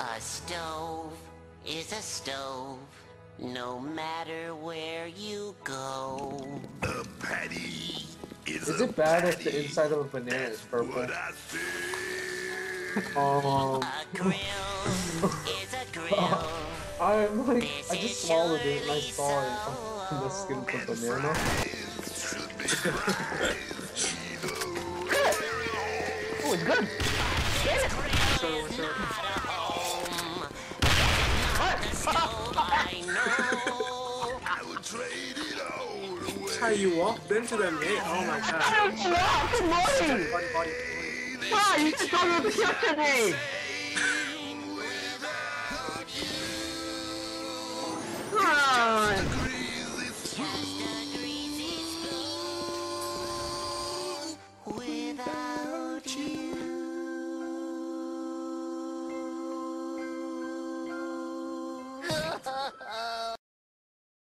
A stove is a stove, no matter where you go. A patty Is it bad if the inside of a banana is purple? A grill is a grill. I'm like, This I is just swallowed it and I surely saw it on the skin of the banana. Oh, it's good. That's how you walked into that gate. Oh my god. Good morning. Buddy. Ah, you should tell me this yesterday. Come on. Without you.